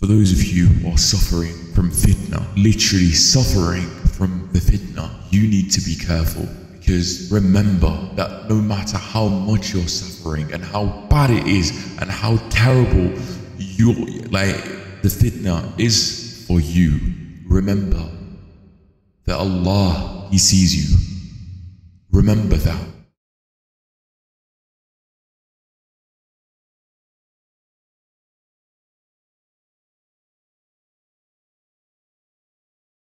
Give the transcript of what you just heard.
For those of you who are suffering from fitnah, literally suffering from the fitnah, you need to be careful. Because remember that no matter how much you're suffering and how bad it is and how terrible the fitnah is for you, remember that Allah, He sees you. Remember that.